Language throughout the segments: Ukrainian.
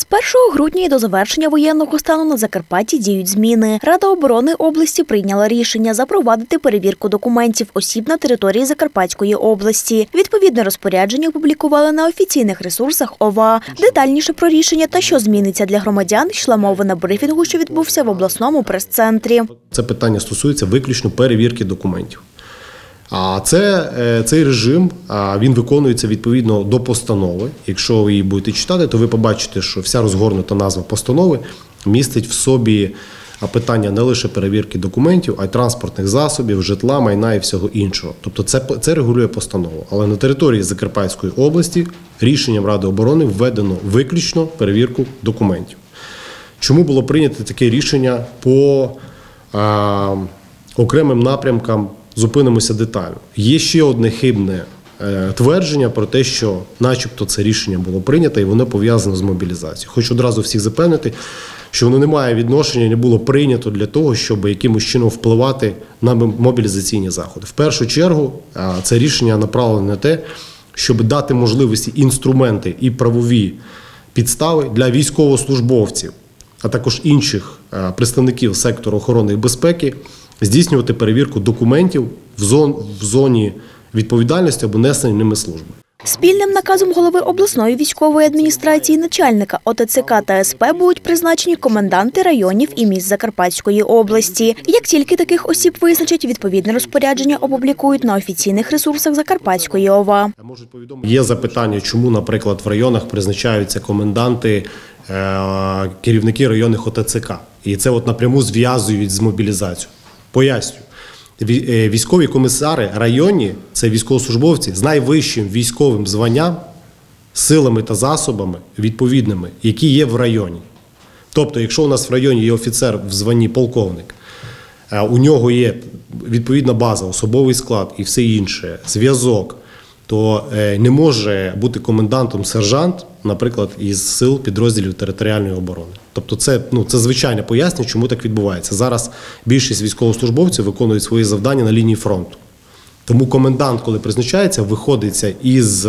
З 1 грудня і до завершення воєнного стану на Закарпатті діють зміни. Рада оборони області прийняла рішення запровадити перевірку документів осіб на території Закарпатської області. Відповідне розпорядження опублікували на офіційних ресурсах ОВА. Детальніше про рішення та що зміниться для громадян йшла мова на брифінгу, що відбувся в обласному прес-центрі. Це питання стосується виключно перевірки документів. А цей режим, він виконується відповідно до постанови. Якщо ви її будете читати, то ви побачите, що вся розгорнута назва постанови містить в собі питання не лише перевірки документів, а й транспортних засобів, житла, майна і всього іншого. Тобто це регулює постанова. Але на території Закарпатської області рішенням Ради оборони введено виключно перевірку документів. Чому було прийнято таке рішення по окремим напрямкам? Зупинимося детально. Є ще одне хибне твердження про те, що начебто це рішення було прийнято і воно пов'язано з мобілізацією. Хочу одразу всіх запевнити, що воно не має відношення, не було прийнято для того, щоб якимось чином впливати на мобілізаційні заходи. В першу чергу це рішення направлене на те, щоб дати можливості, інструменти і правові підстави для військовослужбовців, а також інших представників сектору охорони і безпеки, здійснювати перевірку документів в зоні відповідальності або несення ними служби. Спільним наказом голови обласної військової адміністрації, начальника ОТЦК та СП будуть призначені коменданти районів і міст Закарпатської області. Як тільки таких осіб визначать, відповідне розпорядження опублікують на офіційних ресурсах Закарпатської ОВА. Є запитання, чому, наприклад, в районах призначаються коменданти, керівники районних ОТЦК. І це напряму зв'язують з мобілізацією. Поясню. Військові комісари районні – це військовослужбовці з найвищим військовим званням, силами та засобами відповідними, які є в районі. Тобто, якщо у нас в районі є офіцер в званні полковник, у нього є відповідна база, особовий склад і все інше, зв'язок, то не може бути комендантом сержант, наприклад, із сил підрозділів територіальної оборони. Тобто це звичайне пояснення, чому так відбувається. Зараз більшість військовослужбовців виконують свої завдання на лінії фронту. Тому комендант, коли призначається, виходиться із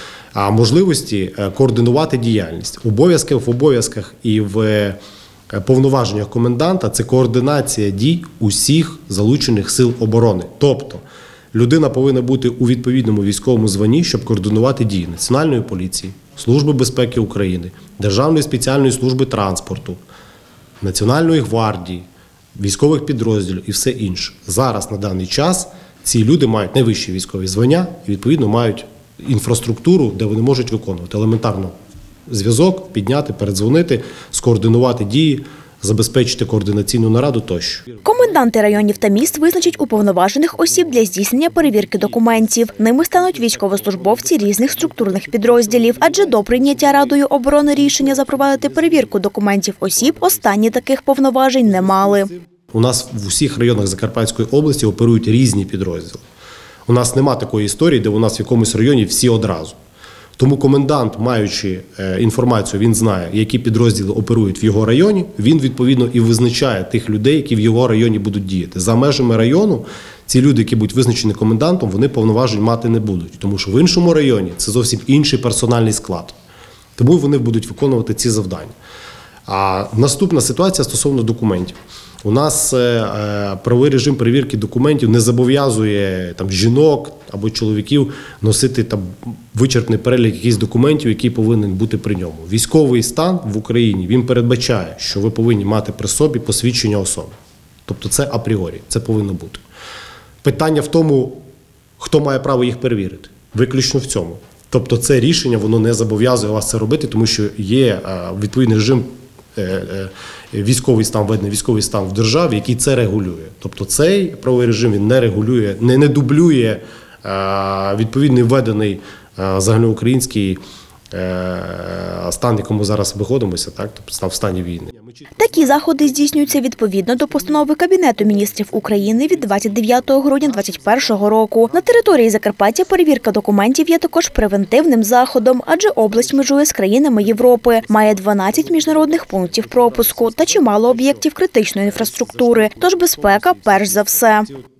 можливості координувати діяльність. В обов'язках і в повноваженнях коменданта – це координація дій усіх залучених сил оборони. Тобто людина повинна бути у відповідному військовому званні, щоб координувати дії Національної поліції, Служби безпеки України, Державної спеціальної служби транспорту, Національної гвардії, військових підрозділів і все інше. Зараз, на даний час, ці люди мають найвищі військові звання і, відповідно, мають інфраструктуру, де вони можуть виконувати елементарно зв'язок, підняти, передзвонити, скоординувати дії, забезпечити координаційну нараду тощо. Коменданти районів та міст визначать уповноважених осіб для здійснення перевірки документів. Ними стануть військовослужбовці різних структурних підрозділів, адже до прийняття Радою оборони рішення запровадити перевірку документів осіб останні таких повноважень не мали. У нас в усіх районах Закарпатської області оперують різні підрозділи. У нас нема такої історії, де у нас в якомусь районі всі одразу. Тому комендант, маючи інформацію, він знає, які підрозділи оперують в його районі, він, відповідно, і визначає тих людей, які в його районі будуть діяти. За межами району ці люди, які будуть визначені комендантом, вони повноважень мати не будуть, тому що в іншому районі це зовсім інший персональний склад. Тому вони будуть виконувати ці завдання. А наступна ситуація стосовно документів. У нас правовий режим перевірки документів не зобов'язує жінок або чоловіків носити вичерпний перелік якихось документів, який повинен бути при ньому. Військовий стан в Україні, він передбачає, що ви повинні мати при собі посвідчення особи. Тобто це апріорі, це повинно бути. Питання в тому, хто має право їх перевірити. Виключно в цьому. Тобто це рішення, воно не зобов'язує вас це робити, тому що є відповідний режим військовий стан, введений військовий стан в державі, який це регулює. Тобто цей правовий режим він не регулює, не дублює відповідний введений загальноукраїнський стан, в якому зараз виходимося, тобто в стані війни. Такі заходи здійснюються відповідно до постанови Кабінету міністрів України від 29 грудня 2021 року. На території Закарпаття перевірка документів є також превентивним заходом, адже область межує з країнами Європи, має 12 міжнародних пунктів пропуску та чимало об'єктів критичної інфраструктури, тож безпека перш за все.